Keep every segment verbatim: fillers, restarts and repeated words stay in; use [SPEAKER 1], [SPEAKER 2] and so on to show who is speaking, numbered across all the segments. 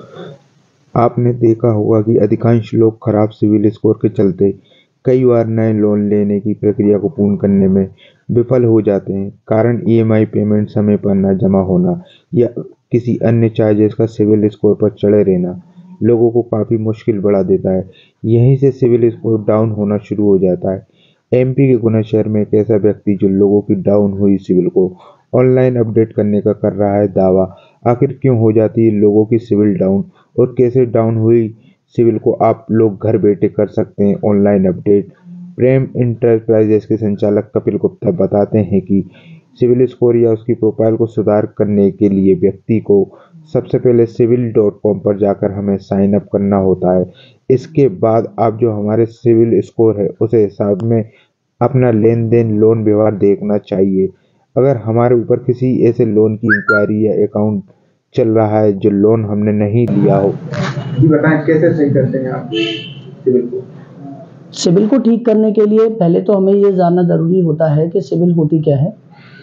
[SPEAKER 1] आपने देखा होगा कि अधिकांश लोग खराब सिविल स्कोर के चलते कई बार नए लोन लेने की प्रक्रिया को पूर्ण करने में विफल हो जाते हैं। कारण ईएमआई पेमेंट समय पर न जमा होना या किसी अन्य चार्जेस का सिविल स्कोर पर चढ़े रहना लोगों को काफ़ी मुश्किल बढ़ा देता है। यहीं से सिविल स्कोर डाउन होना शुरू हो जाता है। एमपी के गुना शहर में एक ऐसा व्यक्ति जो लोगों की डाउन हुई सिविल को ऑनलाइन अपडेट करने का कर रहा है दावा। आखिर क्यों हो जाती है लोगों की सिविल डाउन और कैसे डाउन हुई सिविल को आप लोग घर बैठे कर सकते हैं ऑनलाइन अपडेट। प्रेम इंटरप्राइजेस के संचालक कपिल गुप्ता बताते हैं कि सिविल स्कोर या उसकी प्रोफाइल को सुधार करने के लिए व्यक्ति को सबसे पहले सिविल डॉट कॉम पर जाकर हमें साइन अप करना होता है। इसके बाद आप जो हमारे सिविल स्कोर है उसे हिसाब में अपना लेन देन लोन व्यवहार देखना चाहिए। अगर हमारे ऊपर किसी ऐसे लोन की इंक्वायरी या अकाउंट चल रहा है जो लोन हमने नहीं लिया हो।
[SPEAKER 2] जी बताएं कैसे सही करते हैं आप सिविल को?
[SPEAKER 3] सिविल को ठीक करने के लिए पहले तो हमें ये जानना ज़रूरी होता है कि सिविल होती क्या है,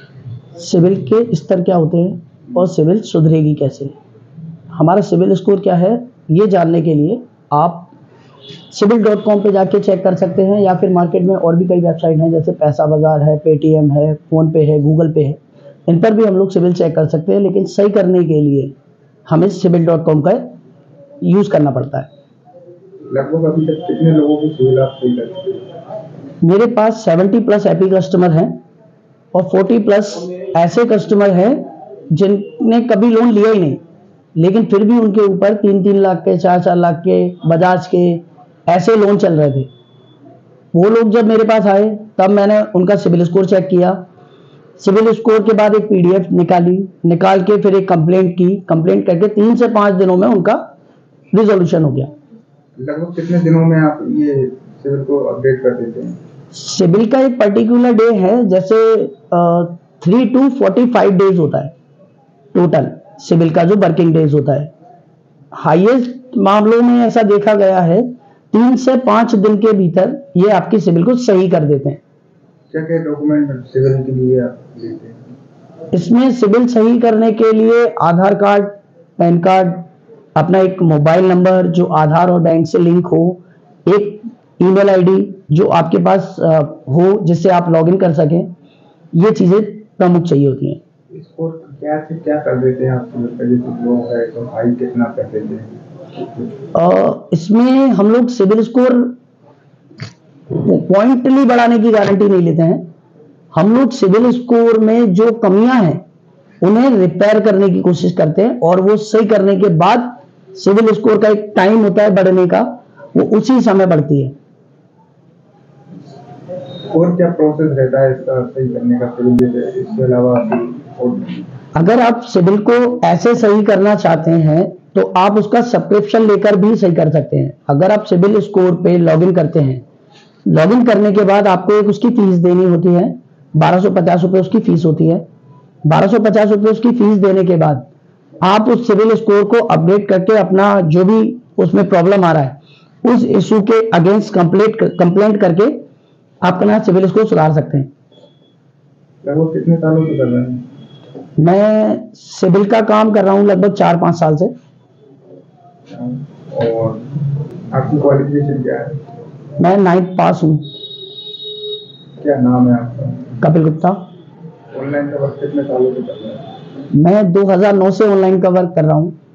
[SPEAKER 3] सिविल के स्तर क्या होते हैं और सिविल सुधरेगी कैसे। हमारा सिविल स्कोर क्या है ये जानने के लिए आप सिविल डॉट कॉम पर जाके चेक कर सकते हैं या फिर मार्केट में और भी कई वेबसाइट हैं जैसे पैसा बाजार है, पेटीएम है, फ़ोनपे है, गूगल पे है, इन पर भी हम लोग सिविल चेक कर सकते हैं। लेकिन सही करने के लिए हमें सिविल डॉट कॉम का यूज़ करना पड़ता है।
[SPEAKER 2] लगभग अभी तक कितने लोगों की सिविल आप सही कर चुके हैं?
[SPEAKER 3] मेरे पास सत्तर प्लस हैप्पी कस्टमर हैं और चालीस प्लस ऐसे कस्टमर हैं जिनने कभी लोन लिया ही नहीं, लेकिन फिर भी उनके ऊपर तीन तीन लाख के, चार चार लाख के, बजाज के ऐसे लोन चल रहे थे। वो लोग जब मेरे पास आए तब मैंने उनका सिविल स्कोर चेक किया। सिविल स्कोर के बाद एक पीडीएफ निकाली, निकाल के फिर एक कंप्लेंट की, कंप्लेंट करके तीन से पाँच दिनों में उनका रिजोल्यूशन हो गया।
[SPEAKER 2] लगभग कितने दिनों में आप ये सिविल को अपडेट कर देते हैं?
[SPEAKER 3] सिविल का एक पर्टिकुलर डे है, जैसे three to forty five days होता है टोटल सिविल का जो वर्किंग डेज होता है। हाईएस्ट मामलों में ऐसा देखा गया है तीन से पाँच दिन के भीतर ये आपकी सिविल को सही कर देते हैं।
[SPEAKER 2] क्या क्या डॉक्यूमेंट सिविल के लिए आप लेते हैं?
[SPEAKER 3] इसमें सिविल सही करने के लिए आधार कार्ड, पैन कार्ड, अपना एक मोबाइल नंबर जो आधार और बैंक से लिंक हो, एक ईमेल आईडी जो आपके पास हो जिससे आप लॉगिन कर सकें, ये चीज़ें प्रमुख चाहिए होती हैं।
[SPEAKER 2] इसको क्या से क्या कर देते हैं आप सिविल का? जैसे लो है तो हाई कितना कर देते हैं?
[SPEAKER 3] आ, इसमें हम लोग सिविल स्कोर पॉइंटली बढ़ाने की गारंटी नहीं लेते हैं। हम लोग सिविल स्कोर में जो कमियां हैं उन्हें रिपेयर करने की कोशिश करते हैं और वो सही करने के बाद सिविल स्कोर का एक टाइम होता है बढ़ने का, वो उसी समय बढ़ती है।
[SPEAKER 2] और क्या प्रोसेस रहता है इसका सही करने का सिविल जैसे इसके अलावा?
[SPEAKER 3] अगर आप सिविल को ऐसे सही करना चाहते हैं तो आप उसका सब्सक्रिप्शन लेकर भी सही कर सकते हैं। अगर आप सिविल स्कोर पे लॉगिन करते हैं, लॉगिन करने के बाद आपको एक उसकी फीस देनी होती है, बारह सौ पचास रुपये उसकी फीस होती है। बारह सौ पचास रुपये उसकी फीस देने के बाद आप उस सिविल स्कोर को अपडेट करके अपना जो भी उसमें प्रॉब्लम आ रहा है उस इशू के अगेंस्ट कंप्लेंट कंप्लेंट करके आप अपना सिविल स्कोर सुधार सकते हैं।
[SPEAKER 2] लगभग कितने सालों से कर रहे हैं?
[SPEAKER 3] मैं सिविल का काम कर रहा हूँ लगभग चार पाँच साल से।
[SPEAKER 2] और आपकी क्वालिफिकेशन क्या है?
[SPEAKER 3] मैं नाइन्थ पास हूँ।
[SPEAKER 2] क्या नाम है आपका?
[SPEAKER 3] कपिल गुप्ता।
[SPEAKER 2] ऑनलाइन का वर्क कितने सालों से कर रहे हैं?
[SPEAKER 3] मैं दो हज़ार नौ से ऑनलाइन का वर्क कर रहा हूँ।